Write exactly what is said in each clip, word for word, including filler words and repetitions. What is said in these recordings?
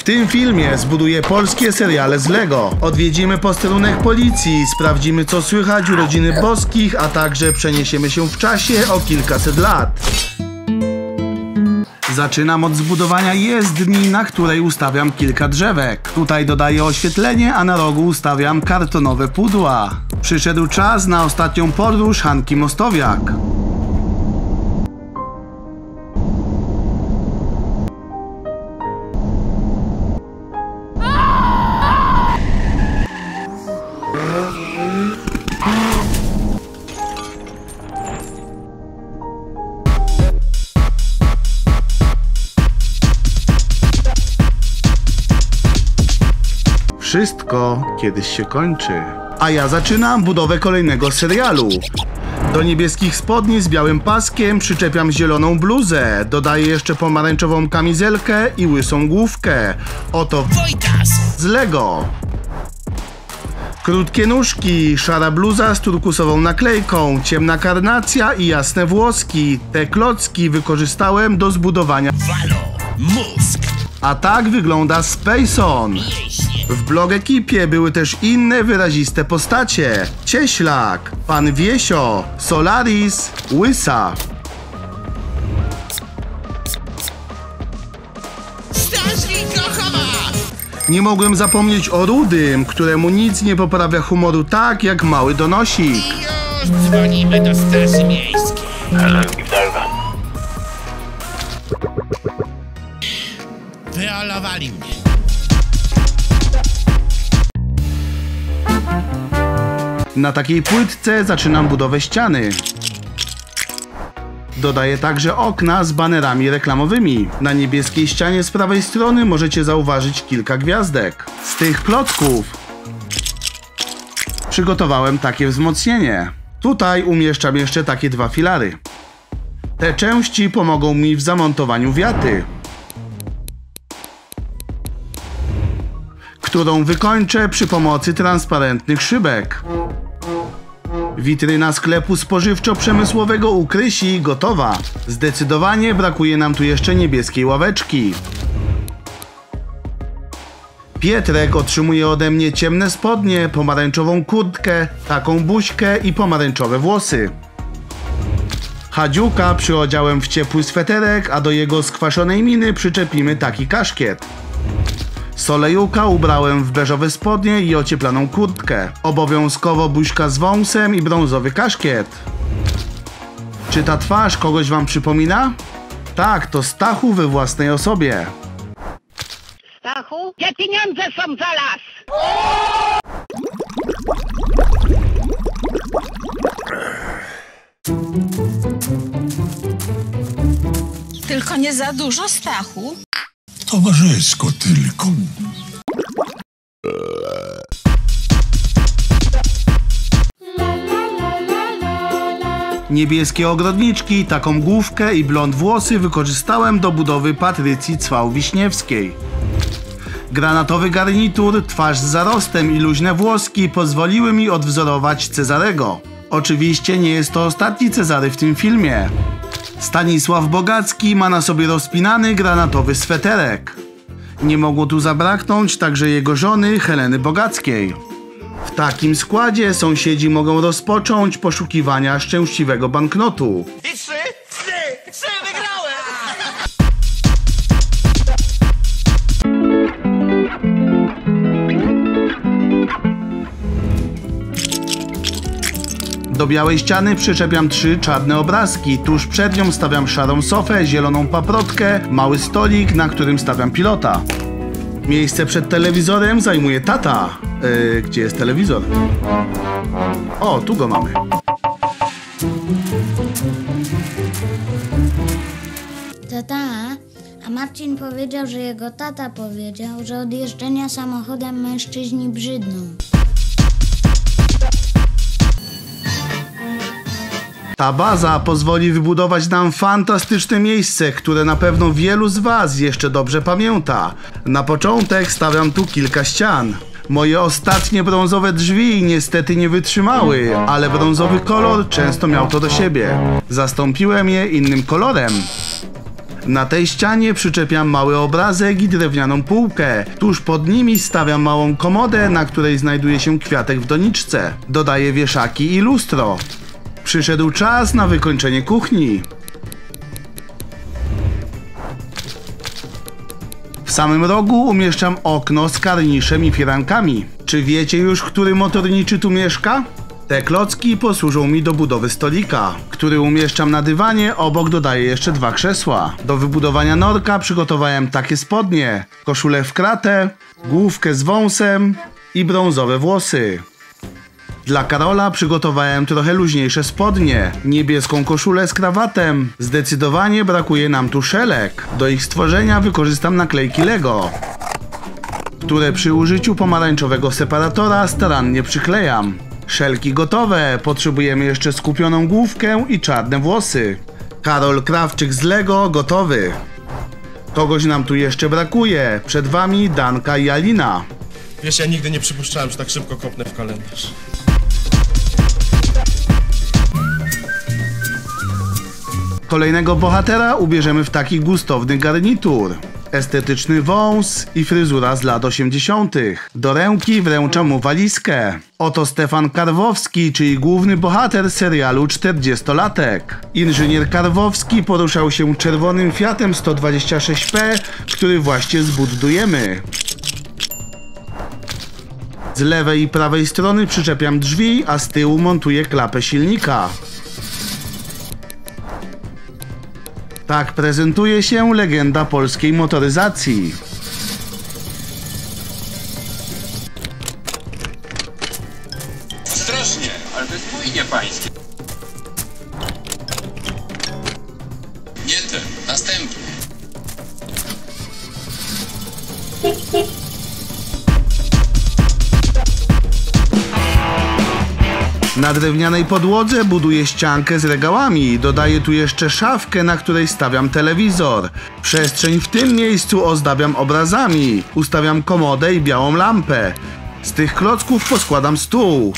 W tym filmie zbuduję polskie seriale z Lego. Odwiedzimy posterunek policji, sprawdzimy co słychać u rodziny Boskich, a także przeniesiemy się w czasie o kilkaset lat. Zaczynam od zbudowania jezdni, na której ustawiam kilka drzewek. Tutaj dodaję oświetlenie, a na rogu ustawiam kartonowe pudła. Przyszedł czas na ostatnią podróż Hanki Mostowiak. Wszystko kiedyś się kończy. A ja zaczynam budowę kolejnego serialu. Do niebieskich spodni z białym paskiem przyczepiam zieloną bluzę. Dodaję jeszcze pomarańczową kamizelkę i łysą główkę. Oto Wojtas z Lego. Krótkie nóżki, szara bluza z turkusową naklejką, ciemna karnacja i jasne włoski. Te klocki wykorzystałem do zbudowania Valo, mózg. A tak wygląda Spacon. W blog ekipie były też inne wyraziste postacie. Cieślak, Pan Wiesio, Solaris, Łysa. Nie mogłem zapomnieć o Rudym, któremu nic nie poprawia humoru tak jak mały donosik. I już dzwonimy do Straży Miejskiej. Wyolowali mnie. Na takiej płytce zaczynam budowę ściany. Dodaję także okna z banerami reklamowymi. Na niebieskiej ścianie z prawej strony możecie zauważyć kilka gwiazdek. Z tych klocków przygotowałem takie wzmocnienie. Tutaj umieszczam jeszcze takie dwa filary. Te części pomogą mi w zamontowaniu wiaty, którą wykończę przy pomocy transparentnych szybek. Witryna sklepu spożywczo-przemysłowego u Krysi gotowa. Zdecydowanie brakuje nam tu jeszcze niebieskiej ławeczki. Pietrek otrzymuje ode mnie ciemne spodnie, pomarańczową kurtkę, taką buźkę i pomarańczowe włosy. Hadziuka przyodziałem w ciepły sweterek, a do jego skwaszonej miny przyczepimy taki kaszkiet. Solejuka ubrałem w beżowe spodnie i ocieplaną kurtkę. Obowiązkowo buźka z wąsem i brązowy kaszkiet. Czy ta twarz kogoś wam przypomina? Tak, to Stachu we własnej osobie. Stachu, gdzie pieniądze są za las? Tylko nie za dużo, Stachu. Towarzysko tylko. Niebieskie ogrodniczki, taką główkę i blond włosy wykorzystałem do budowy Patrycji Cwał-Wiśniewskiej. Granatowy garnitur, twarz z zarostem i luźne włoski pozwoliły mi odwzorować Cezarego. Oczywiście nie jest to ostatni Cezary w tym filmie. Stanisław Bogacki ma na sobie rozpinany granatowy sweterek. Nie mogło tu zabraknąć także jego żony Heleny Bogackiej. W takim składzie sąsiedzi mogą rozpocząć poszukiwania szczęśliwego banknotu. I trzy, trzy, trzy, wygrałem! Do białej ściany przyczepiam trzy czarne obrazki. Tuż przed nią stawiam szarą sofę, zieloną paprotkę, mały stolik, na którym stawiam pilota. Miejsce przed telewizorem zajmuje tata. Yy, gdzie jest telewizor? O, tu go mamy. Tata, a Marcin powiedział, że jego tata powiedział, że od jeżdżenia samochodem mężczyźni brzydną. Ta baza pozwoli wybudować nam fantastyczne miejsce, które na pewno wielu z was jeszcze dobrze pamięta. Na początek stawiam tu kilka ścian. Moje ostatnie brązowe drzwi niestety nie wytrzymały, ale brązowy kolor często miał to do siebie. Zastąpiłem je innym kolorem. Na tej ścianie przyczepiam mały obrazek i drewnianą półkę. Tuż pod nimi stawiam małą komodę, na której znajduje się kwiatek w doniczce. Dodaję wieszaki i lustro. Przyszedł czas na wykończenie kuchni. W samym rogu umieszczam okno z karniszem i firankami. Czy wiecie już, który motorniczy tu mieszka? Te klocki posłużą mi do budowy stolika, który umieszczam na dywanie, obok dodaję jeszcze dwa krzesła. Do wybudowania norka przygotowałem takie spodnie, koszulę w kratę, główkę z wąsem i brązowe włosy. Dla Karola przygotowałem trochę luźniejsze spodnie, niebieską koszulę z krawatem. Zdecydowanie brakuje nam tu szelek. Do ich stworzenia wykorzystam naklejki Lego, które przy użyciu pomarańczowego separatora starannie przyklejam. Szelki gotowe, potrzebujemy jeszcze skupioną główkę i czarne włosy. Karol Krawczyk z Lego gotowy. Kogoś nam tu jeszcze brakuje, przed wami Danka i Alina. Wiesz, ja nigdy nie przypuszczałem, że tak szybko kopnę w kalendarz. Kolejnego bohatera ubierzemy w taki gustowny garnitur. Estetyczny wąs i fryzura z lat osiemdziesiątych. Do ręki wręczam mu walizkę. Oto Stefan Karwowski, czyli główny bohater serialu czterdziestolatek. Inżynier Karwowski poruszał się czerwonym Fiatem sto dwadzieścia sześć P, który właśnie zbudujemy. Z lewej i prawej strony przyczepiam drzwi, a z tyłu montuję klapę silnika. Tak prezentuje się legenda polskiej motoryzacji. Strasznie, ale to jest mój, nie pański. Nie ten, następny. Na drewnianej podłodze buduję ściankę z regałami. Dodaję tu jeszcze szafkę, na której stawiam telewizor. Przestrzeń w tym miejscu ozdabiam obrazami. Ustawiam komodę i białą lampę. Z tych klocków poskładam stół.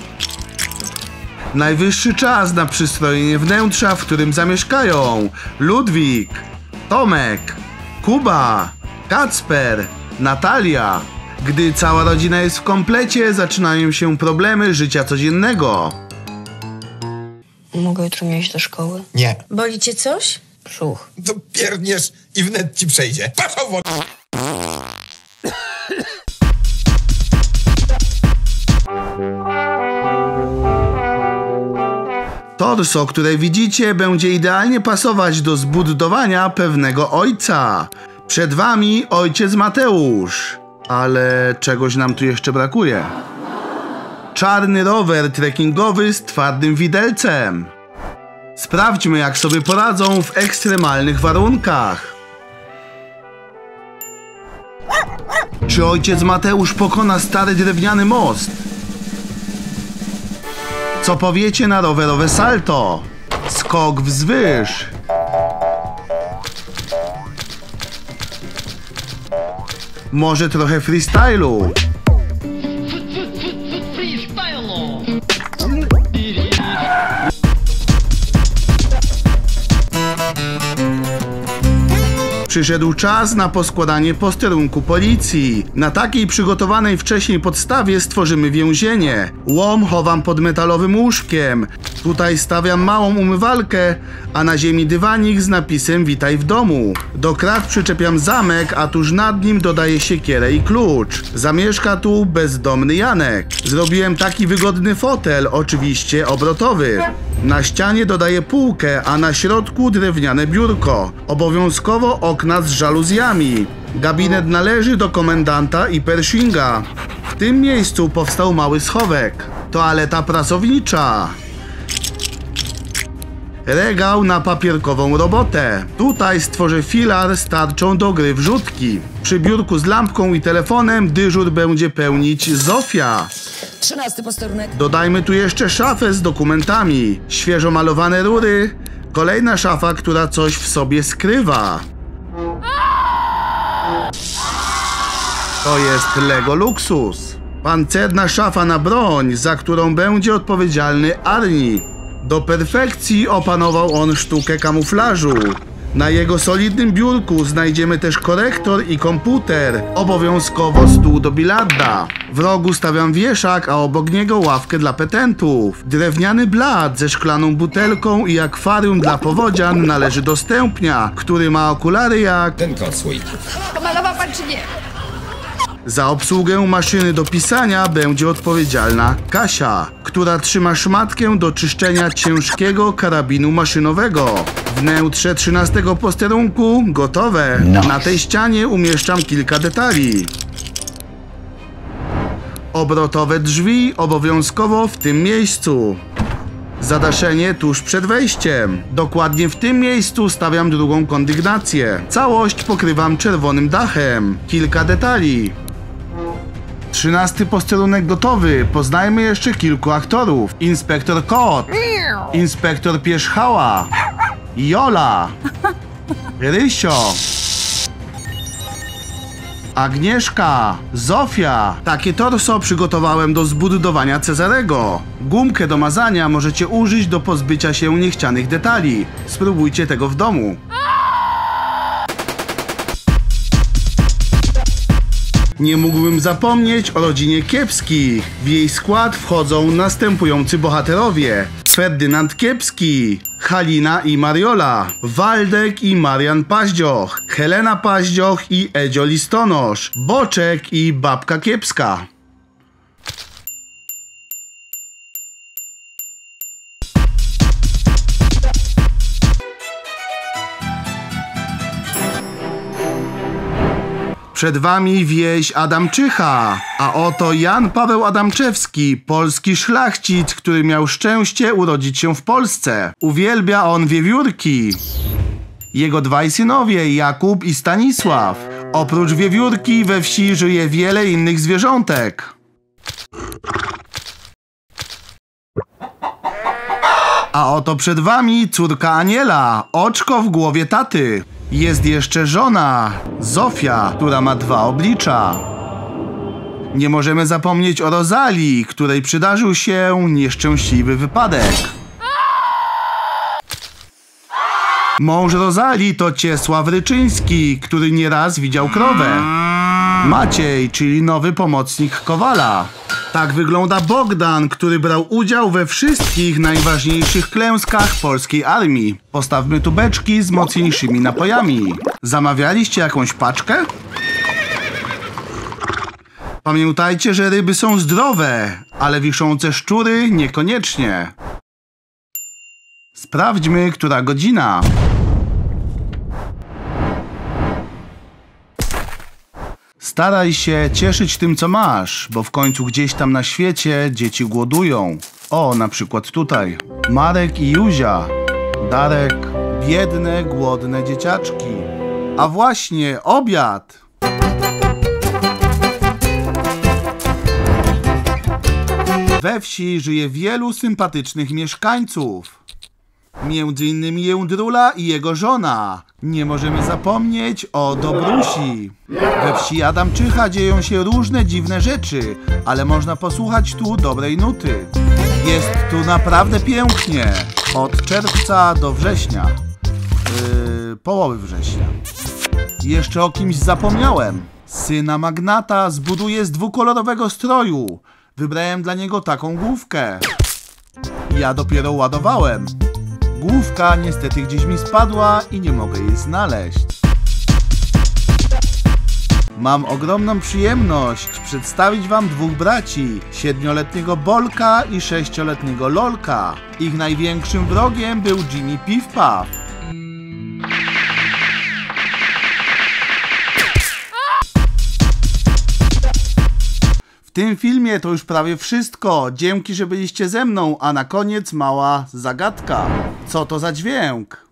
Najwyższy czas na przystrojenie wnętrza, w którym zamieszkają Ludwik, Tomek, Kuba, Kacper, Natalia. Gdy cała rodzina jest w komplecie, zaczynają się problemy życia codziennego. Mogę jutro iść do szkoły? Nie. Boli cię coś? Brzuch. To pierniesz i wnet ci przejdzie. Paszowo! Torso, które widzicie, będzie idealnie pasować do zbudowania pewnego ojca. Przed wami ojciec Mateusz. Ale czegoś nam tu jeszcze brakuje. Czarny rower trekkingowy z twardym widelcem. Sprawdźmy, jak sobie poradzą w ekstremalnych warunkach. Czy ojciec Mateusz pokona stary drewniany most? Co powiecie na rowerowe salto? Skok wzwyż. Może trochę freestylu. Przyszedł czas na poskładanie posterunku policji. Na takiej przygotowanej wcześniej podstawie stworzymy więzienie. Łom chowam pod metalowym łóżkiem. Tutaj stawiam małą umywalkę, a na ziemi dywanik z napisem "Witaj w domu". Do krat przyczepiam zamek, a tuż nad nim dodaję siekierę i klucz. Zamieszka tu bezdomny Janek. Zrobiłem taki wygodny fotel, oczywiście obrotowy. Na ścianie dodaję półkę, a na środku drewniane biurko. Obowiązkowo okna z żaluzjami. Gabinet należy do komendanta i Pershinga. W tym miejscu powstał mały schowek. Toaleta pracownicza. Regał na papierkową robotę. Tutaj stworzę filar z tarczą do gry w rzutki. Przy biurku z lampką i telefonem dyżur będzie pełnić Zofia. Trzynasty posterunek. Dodajmy tu jeszcze szafę z dokumentami. Świeżo malowane rury. Kolejna szafa, która coś w sobie skrywa. To jest Lego Luksus. Pancerna szafa na broń, za którą będzie odpowiedzialny Arni. Do perfekcji opanował on sztukę kamuflażu. Na jego solidnym biurku znajdziemy też korektor i komputer, obowiązkowo stół do bilarda. W rogu stawiam wieszak, a obok niego ławkę dla petentów. Drewniany blat ze szklaną butelką i akwarium dla powodzian należy do stępnia, który ma okulary jak... Ten kot swój. Pomalował pan czy nie? Za obsługę maszyny do pisania będzie odpowiedzialna Kasia, która trzyma szmatkę do czyszczenia ciężkiego karabinu maszynowego. Wnętrze trzynastego posterunku gotowe. Na tej ścianie umieszczam kilka detali. Obrotowe drzwi obowiązkowo w tym miejscu. Zadaszenie tuż przed wejściem. Dokładnie w tym miejscu stawiam drugą kondygnację. Całość pokrywam czerwonym dachem. Kilka detali. Trzynasty posterunek gotowy. Poznajmy jeszcze kilku aktorów. Inspektor Kot, inspektor Pierzchała, Jola, Rysio, Agnieszka, Zofia. Takie torso przygotowałem do zbudowania Cezarego. Gumkę do mazania możecie użyć do pozbycia się niechcianych detali. Spróbujcie tego w domu. Nie mógłbym zapomnieć o rodzinie Kiepskich. W jej skład wchodzą następujący bohaterowie: Ferdynand Kiepski, Halina i Mariola, Waldek i Marian Paździoch, Helena Paździoch i Edzio Listonosz, Boczek i Babka Kiepska. Przed wami wieś Adamczycha, a oto Jan Paweł Adamczewski, polski szlachcic, który miał szczęście urodzić się w Polsce. Uwielbia on wiewiórki. Jego dwaj synowie, Jakub i Stanisław. Oprócz wiewiórki we wsi żyje wiele innych zwierzątek. A oto przed wami córka Aniela, oczko w głowie taty. Jest jeszcze żona, Zofia, która ma dwa oblicza. Nie możemy zapomnieć o Rozalii, której przydarzył się nieszczęśliwy wypadek. Mąż Rozalii to Ciesław Ryczyński, który nieraz widział krowę. Maciej, czyli nowy pomocnik Kowala. Tak wygląda Bogdan, który brał udział we wszystkich najważniejszych klęskach polskiej armii. Postawmy tu beczki z mocniejszymi napojami. Zamawialiście jakąś paczkę? Pamiętajcie, że ryby są zdrowe, ale wiszące szczury niekoniecznie. Sprawdźmy, która godzina. Staraj się cieszyć tym, co masz, bo w końcu gdzieś tam na świecie dzieci głodują. O, na przykład tutaj. Marek i Juzia. Darek. Biedne, głodne dzieciaczki. A właśnie, obiad! We wsi żyje wielu sympatycznych mieszkańców. Między innymi Jędrula i jego żona. Nie możemy zapomnieć o Dobrusi. We wsi Adamczycha dzieją się różne dziwne rzeczy, ale można posłuchać tu dobrej nuty. Jest tu naprawdę pięknie. Od czerwca do września. Yy, połowy września. Jeszcze o kimś zapomniałem. Syna magnata zbuduję z dwukolorowego stroju. Wybrałem dla niego taką główkę. Ja dopiero ładowałem. Główka niestety gdzieś mi spadła i nie mogę jej znaleźć. Mam ogromną przyjemność przedstawić wam dwóch braci, siedmioletniego Bolka i sześcioletniego Lolka. Ich największym wrogiem był Jimmy Piff Puff. W tym filmie to już prawie wszystko. Dzięki, że byliście ze mną, a na koniec mała zagadka. Co to za dźwięk?